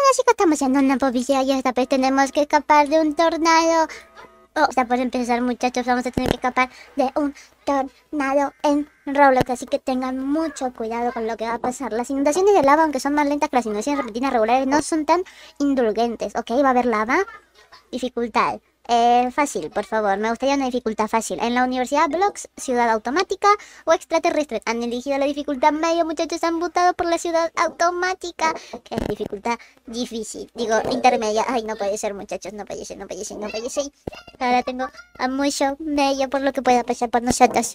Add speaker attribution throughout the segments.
Speaker 1: chicos, estamos en una publicidad y esta vez tenemos que escapar de un tornado. O sea, por empezar, muchachos, vamos a tener que escapar de un tornado en Roblox. Así que tengan mucho cuidado con lo que va a pasar. Las inundaciones de lava, aunque son más lentas que las inundaciones repentinas regulares, no son tan indulgentes, ¿ok? Va a haber lava. Dificultad. Fácil, por favor. Me gustaría una dificultad fácil. En la Universidad Blocks, Ciudad Automática o Extraterrestre. Han elegido la dificultad medio, muchachos. Han votado por la Ciudad Automática, que es dificultad difícil. Digo, intermedia. Ay, no puede ser, muchachos. No puede ser, no puede ser, no puede ser. Ahora tengo a mucho medio por lo que pueda pasar por nosotros.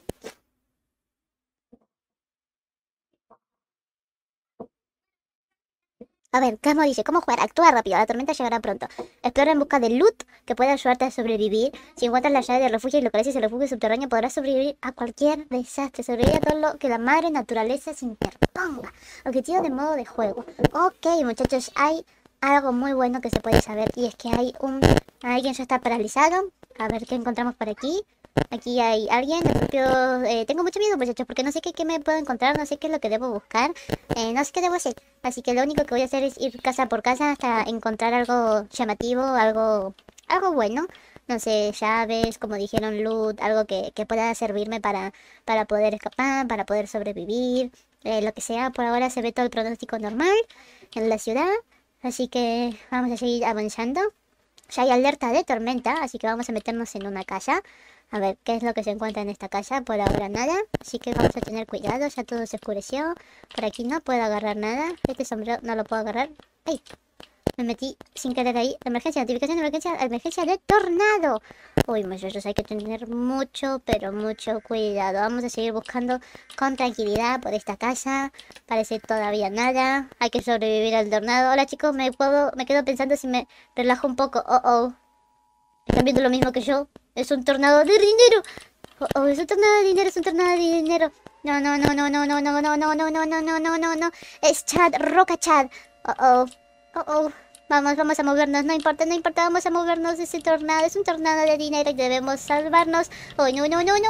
Speaker 1: A ver, Camo dice, ¿cómo jugar? Actúa rápido, la tormenta llegará pronto. Explora en busca de loot que pueda ayudarte a sobrevivir. Si encuentras la llave del refugio y localizas el refugio subterráneo, podrás sobrevivir a cualquier desastre. Sobrevivir a todo lo que la madre naturaleza se interponga. Objetivo de modo de juego. Ok, muchachos, hay algo muy bueno que se puede saber. Y es que hay alguien ya está paralizado. A ver qué encontramos por aquí. Aquí hay alguien, el propio... tengo mucho miedo, muchachos, porque no sé qué me puedo encontrar, no sé qué es lo que debo buscar. No sé qué debo hacer. Así que lo único que voy a hacer es ir casa por casa hasta encontrar algo llamativo, algo bueno. No sé, llaves, como dijeron, loot, algo que pueda servirme para poder escapar, para poder sobrevivir. Lo que sea, por ahora se ve todo el pronóstico normal en la ciudad. Así que vamos a seguir avanzando. Ya hay alerta de tormenta, así que vamos a meternos en una casa. A ver qué es lo que se encuentra en esta casa. Por ahora nada, así que vamos a tener cuidado. Ya todo se oscureció. Por aquí no puedo agarrar nada. Este sombrero no lo puedo agarrar. ¡Ay! Me metí sin querer ahí. Emergencia, notificación de emergencia, emergencia de tornado. Uy, muchachos, hay que tener mucho, pero mucho cuidado. Vamos a seguir buscando con tranquilidad por esta casa. Parece todavía nada. Hay que sobrevivir al tornado. Hola, chicos, me quedo pensando si me relajo un poco. Oh, oh. ¿Están viendo lo mismo que yo? Es un tornado de dinero. Oh, oh, es un tornado de dinero, es un tornado de dinero. No, no, no, no, no, no, no, no, no, no, no, no, no, no, no, no. Es Chad, Roca Chad. Oh, oh, oh, oh. Vamos a movernos, no importa, no importa, vamos a movernos de ese tornado. Es un tornado de dinero y debemos salvarnos. Oh, no, no, no, no, no.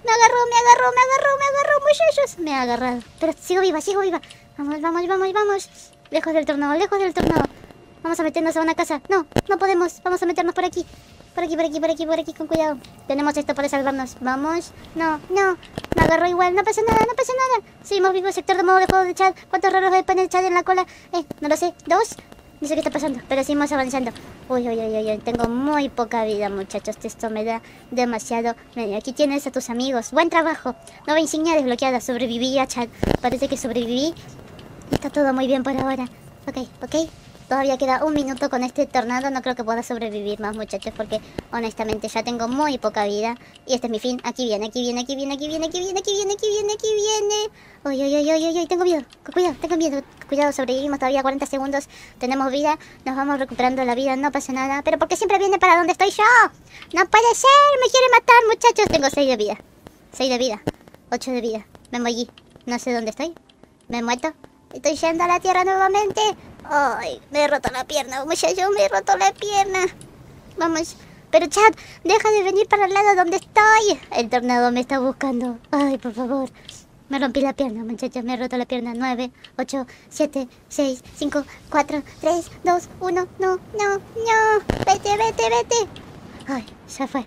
Speaker 1: Me agarró, muchachos. Me ha agarrado. Pero sigo viva, sigo viva. Vamos, vamos, vamos, vamos. Lejos del tornado, lejos del tornado. Vamos a meternos a una casa. No, no podemos. Vamos a meternos por aquí. Por aquí, por aquí, por aquí, por aquí, con cuidado. Tenemos esto para salvarnos. Vamos. No, no. Me agarró igual. No pasa nada, no pasa nada. Seguimos vivos. Sector de modo de juego de chat. ¿Cuántos raros hay para el chat en la cola? No lo sé. ¿Dos? No sé qué está pasando, pero seguimos avanzando. Uy, uy, uy, uy, uy. Tengo muy poca vida, muchachos. Esto me da demasiado medio. Aquí tienes a tus amigos. Buen trabajo. Nueva insignia desbloqueada. Sobreviví a chat. Parece que sobreviví. Está todo muy bien por ahora. Ok, ok. Todavía queda un minuto con este tornado. No creo que pueda sobrevivir más, muchachos, porque honestamente ya tengo muy poca vida. Y este es mi fin. Aquí viene, aquí viene, aquí viene, aquí viene, aquí viene, aquí viene, aquí viene, aquí viene. Uy, uy, uy, uy, uy, uy, tengo miedo. Cuidado, tengo miedo. Cuidado, sobrevivimos todavía 40 segundos. Tenemos vida. Nos vamos recuperando la vida. No pasa nada. Pero porque siempre viene para donde estoy yo. No puede ser. Me quiere matar, muchachos. Tengo 6 de vida. 6 de vida. 8 de vida. Me morí. No sé dónde estoy. Me he muerto. Estoy yendo a la tierra nuevamente. Ay, me he roto la pierna, muchacho, me he roto la pierna. Vamos. Pero Chad, deja de venir para el lado donde estoy. El tornado me está buscando. Ay, por favor. Me rompí la pierna, muchachos, me he roto la pierna. 9, 8, 7, 6, 5, 4, 3, 2, 1. No, no, no. Vete, vete, vete. Ay, ya fue.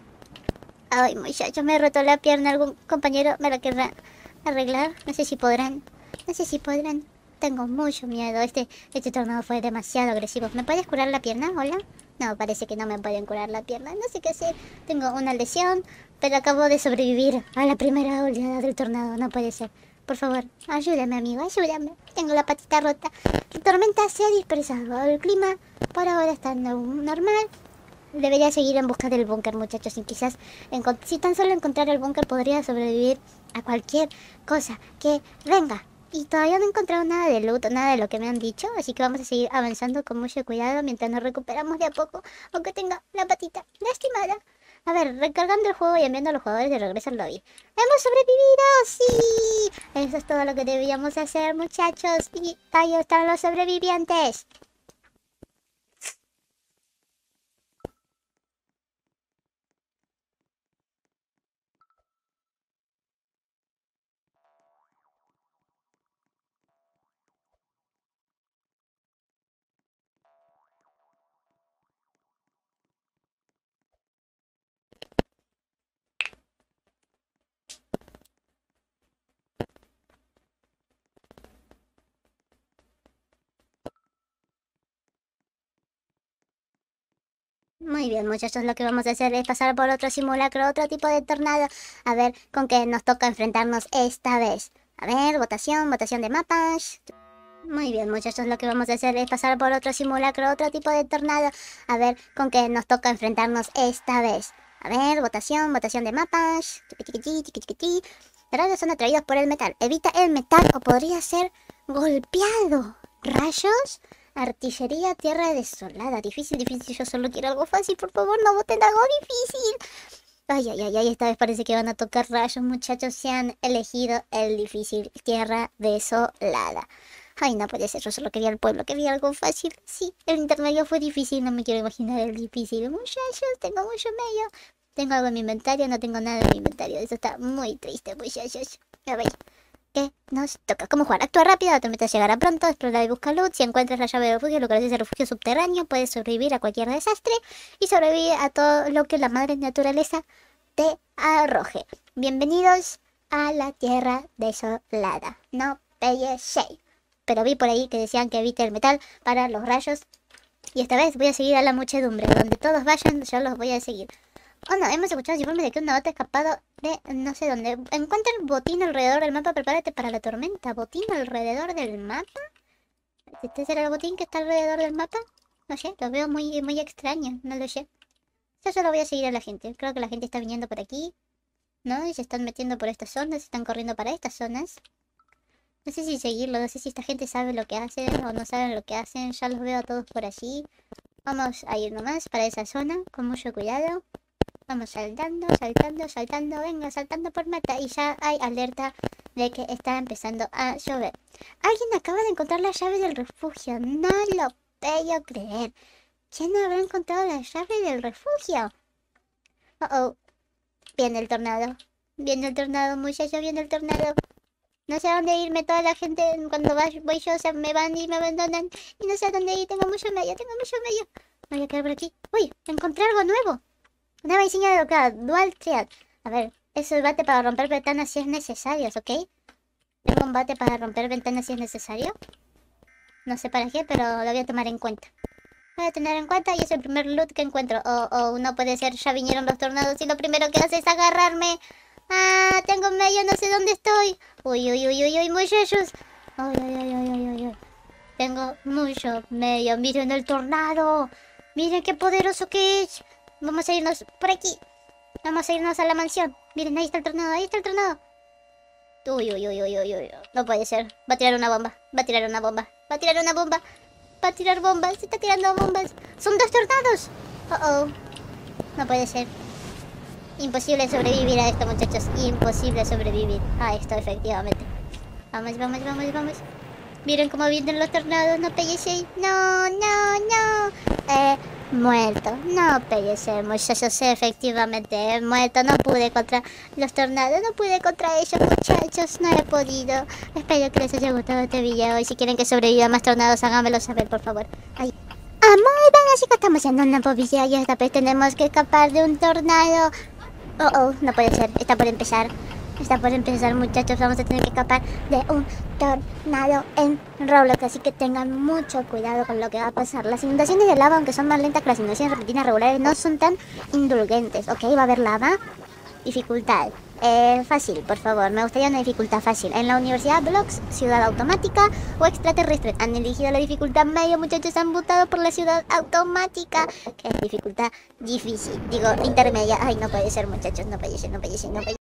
Speaker 1: Ay, muchachos, me he roto la pierna. ¿Algún compañero me la querrá arreglar? No sé si podrán. No sé si podrán. Tengo mucho miedo. Este tornado fue demasiado agresivo. ¿Me puedes curar la pierna? ¿Hola? No, parece que no me pueden curar la pierna. No sé qué hacer. Tengo una lesión, pero acabo de sobrevivir a la primera oleada del tornado. No puede ser. Por favor, ayúdame, amigo, ayúdame. Tengo la patita rota. La tormenta se ha dispersado. El clima por ahora está normal. Debería seguir en busca del búnker, muchachos. Y quizás, si tan solo encontrar el búnker, podría sobrevivir a cualquier cosa que venga. Y todavía no he encontrado nada de loot, nada de lo que me han dicho. Así que vamos a seguir avanzando con mucho cuidado mientras nos recuperamos de a poco. Aunque tenga la patita lastimada. A ver, recargando el juego y enviando a los jugadores de regreso al lobby. ¡Hemos sobrevivido! ¡Sí! Eso es todo lo que debíamos hacer, muchachos. Y ahí están los sobrevivientes. Muy bien, muchachos, lo que vamos a hacer es pasar por otro simulacro, otro tipo de tornado. A ver con qué nos toca enfrentarnos esta vez. A ver, votación de mapas. Muy bien, muchachos, lo que vamos a hacer es pasar por otro simulacro, otro tipo de tornado. A ver con qué nos toca enfrentarnos esta vez. A ver, votación de mapas. Rayos son atraídos por el metal. Evita el metal o podría ser golpeado. ¿Rayos? Artillería, tierra desolada. Difícil. Yo solo quiero algo fácil. Por favor, no voten algo difícil. Ay. Esta vez parece que van a tocar rayos, muchachos. Se han elegido el difícil. Tierra desolada. Ay, no puede ser. Yo solo quería el pueblo. Quería algo fácil. Sí, el intermedio fue difícil. No me quiero imaginar el difícil. Muchachos, tengo mucho medio. Tengo algo en mi inventario. No tengo nada en mi inventario. Eso está muy triste, muchachos. A ver. ¿Qué nos toca? ¿Cómo jugar? Actúa rápido, la tormenta llegará pronto, explora y busca loot. Si encuentras la llave de refugio, localices el refugio subterráneo, puedes sobrevivir a cualquier desastre y sobrevivir a todo lo que la madre naturaleza te arroje. Bienvenidos a la tierra desolada. No pelle shade. Pero vi por ahí que decían que evite el metal para los rayos. Y esta vez voy a seguir a la muchedumbre. Donde todos vayan, yo los voy a seguir. Oh no, hemos escuchado informes de que un novato ha escapado de no sé dónde. Encuentra el botín alrededor del mapa, prepárate para la tormenta. ¿Botín alrededor del mapa? ¿Este será el botín que está alrededor del mapa? No sé, lo veo muy extraño, no lo sé. Yo solo voy a seguir a la gente. Creo que la gente está viniendo por aquí, ¿no? Y se están metiendo por estas zonas, están corriendo para estas zonas. No sé si seguirlo, no sé si esta gente sabe lo que hace o no saben lo que hacen. Ya los veo a todos por allí. Vamos a ir nomás para esa zona, con mucho cuidado. Vamos saltando, venga, saltando por meta. Y ya hay alerta de que está empezando a llover. Alguien acaba de encontrar la llave del refugio. No lo puedo creer. ¿Quién habrá encontrado la llave del refugio? Oh. Viene el tornado, muchacho, viene el tornado. No sé a dónde irme, toda la gente cuando voy yo se me van y me abandonan. Y no sé a dónde ir, tengo mucho medio. Me voy a quedar por aquí. Uy, encontré algo nuevo. Nueva insignia de bloqueado, Dual Triad. A ver, es el bate para romper ventanas si es necesario, ¿ok? Tengo un bate para romper ventanas si es necesario. No sé para qué, pero lo voy a tomar en cuenta. Voy a tener en cuenta y es el primer loot que encuentro. No puede ser, ya vinieron los tornados y lo primero que hace es agarrarme. Ah, tengo medio, no sé dónde estoy. Uy, muchachos. Ay. Tengo mucho medio. Miren el tornado. Miren qué poderoso que es. Vamos a irnos por aquí. Vamos a irnos a la mansión. Miren, ahí está el tornado, Uy. No puede ser. Va a tirar una bomba. Va a tirar bombas. Se está tirando bombas. Son 2 tornados. No puede ser. Imposible sobrevivir a esto, muchachos. Imposible sobrevivir a esto, efectivamente. Vamos. Miren cómo vienen los tornados. No pellece. No. Muerto. No pellece, muchachos. Efectivamente, he muerto. No pude contra los tornados. No pude contra ellos, muchachos. No he podido. Espero que les haya gustado este video. Y si quieren que sobreviva a más tornados, háganmelo saber, por favor. Muy bien, así que estamos en una población y esta vez tenemos que escapar de un tornado. No puede ser. Está por empezar, muchachos. Vamos a tener que escapar de un tornado en Roblox. Así que tengan mucho cuidado con lo que va a pasar. Las inundaciones de lava, aunque son más lentas que las inundaciones repentinas regulares, no son tan indulgentes. Ok, va a haber lava. Dificultad. Fácil, por favor. Me gustaría una dificultad fácil. En la Universidad Blocks, ciudad automática o extraterrestre. Han elegido la dificultad medio, muchachos. Han votado por la ciudad automática, que es dificultad difícil. Digo, intermedia. Ay, no puede ser, muchachos. No puede ser.